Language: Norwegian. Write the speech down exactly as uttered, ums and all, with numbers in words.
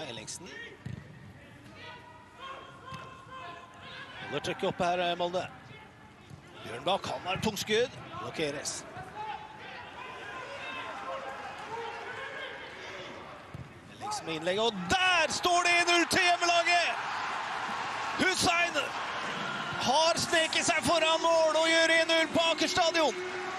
Ellingsen. Holder trykket oppe her, Molde. Bjørnbakk, han har tungskudd. Blokkeres. Ellingsen med innlegg, og der står det en null til hjemmelaget! Hussein har sneket seg foran mål og gjør en null på Aker Stadion.